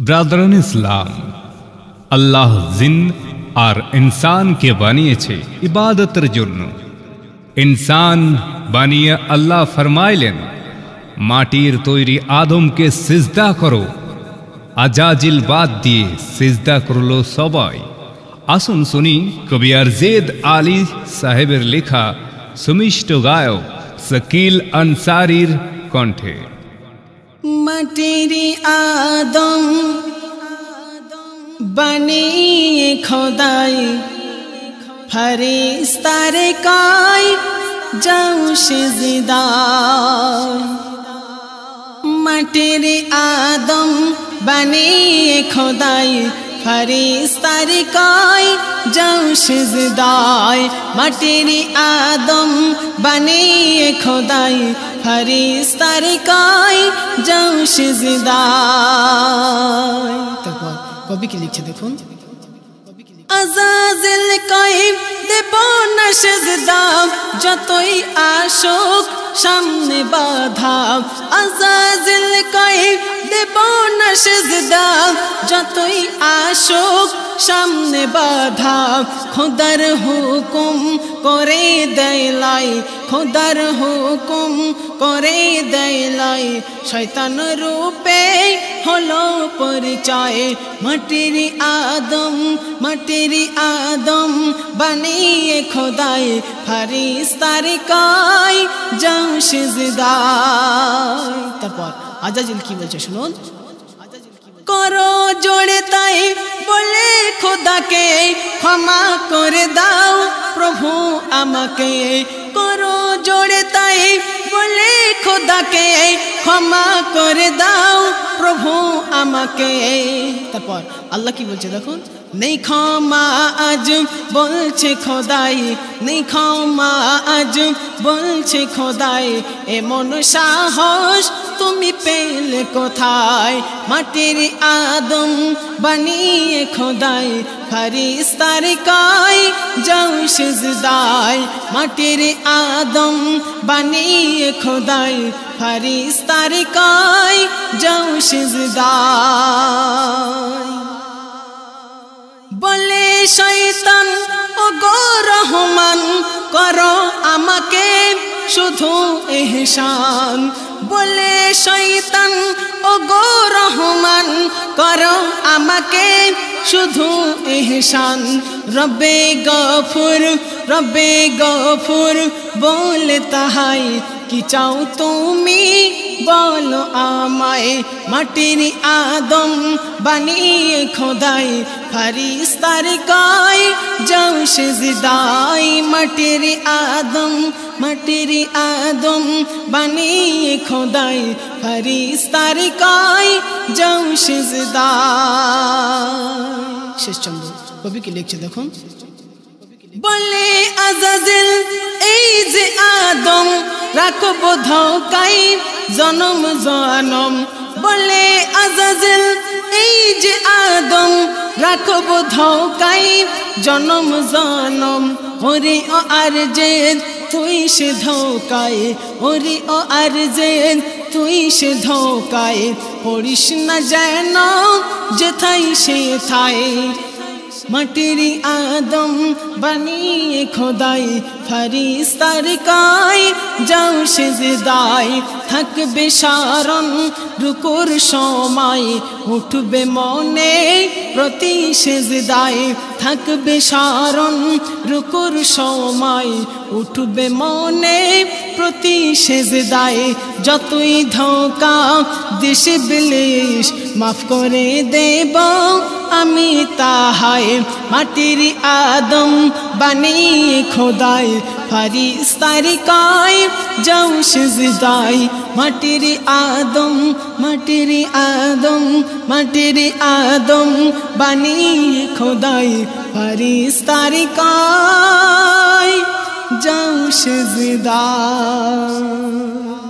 ব্রাদারান ইসলাম, আল্লাহ জিন আর ইনসানকে বানিয়েছে ইবাদতের জন্য। ইনসান বানিয়ে আল্লাহ ফরমাইলেন, মাটির তৈরি আদমকে সিজদা করো। আজাজিল বাদ দিয়ে সিজদা করলো সবাই। আসুন শুনি কবি আরজেদ আলী সাহেবের লেখা সুমিষ্ট গায়ক শকিল আনসারির কণ্ঠে। মাটির আদম বানিয়ে খোদাই ফেরেশতারে কয় যাও সিজদায়। মাটির আদম বানিয়ে খোদাই ফেরেশতারে কয় যাও সিজদায়। মাটির আদম বানিয়ে খোদাই ফেরেশতারে কয় যাও সিজদায়। তারপর কবি কি লিখছে দেখুন। আজাজিল কয় দেব না সিজদা, যতই আসুক সামনে বাধা। আজাজিল কয় দেব না সিজদা, যতই আসুক সামনে বাধা। খোদার হুকুম করে দেয় লাই, খোদার হুকুম করে দেয় লাই। শয়তান রূপে হলো পরিচয়। মাটির আদম, মাটির আদম বানিয়ে খোদাই ফেরেশতারে কয় যাও সিজদায়। তারপর আজাজিল কি বলছে শুনুন। করো জোড়ে তাই বলে খোদাকে ক্ষমা করে দাও প্রভু আমাকে। করো জোড়ে তাই বলে খোদাকে ক্ষমা করে দাও প্রভু আমাকে। তারপর আল্লাহ কি বলছে দেখুন। নেই ক্ষমা আজ বলছে খোদাই, নেই ক্ষমা আজ বলছে খোদাই। এমন সাহস তুমি পেলে কোথায়। মাটির আদম বানিয়ে খোদাই ফেরেশতারে কয় যাও সিজদায়। মাটির আদম বানিয়ে খোদাই ফেরেশতারে কয় যাও সিজদায়। বলে শয়তান ও গো রহমান করো আমাকে শুধু ইহসান। বলে শয়তান ও গো রহমান করো আমাকে শুধু ইহসান। রব্বে গফুর, রব্বে গফুর বলে তাহাই কি চাও তুমি বলো আমায়। মাটির আদম বানিয়ে খোদাই ফেরেশতারে কয় যাও সিজদায়। মাটির আদম, মাটির আদম বানিয়ে খোদাই ফেরেশতারে কয় যাও সিজদায়। শেষ চন্দ্র কবি কি লিখছে দেখুন। বলে আজাজিল এই যে আদম রাখব ধোকাই জনম জনম। বলে আজাজিল এই যে আদম রাখব ধোকাই জনম জনম। ওরে ও আরজেদ তুই সে ধোকায়, ওরে ও আরজেদ তুই সে ধোকায়। পড়িস না যেন যেথাই সেথায়। মাটির আদম বানিয়ে খোদাই ফেরেশতারে কয় যাও সিজদায়। থাকবে সারণ রুকুর সময়, উঠবে মনে প্রতি সিজদায়। থাকবে সারণ রুকুর সময়, উঠবে মনে প্রতি সিজদায়। যতই ধোঁকা দিস ইবলিস মাফ করে দেব আমি তাহাই। মাটির আদম বানিয়ে খোদাই ফেরেশতারে কয় যাও সিজদায়। মাটির আদম, মাটির আদম, মাটির আদম বানিয়ে খোদাই ফেরেশতারে কয় যাও সিজদায়।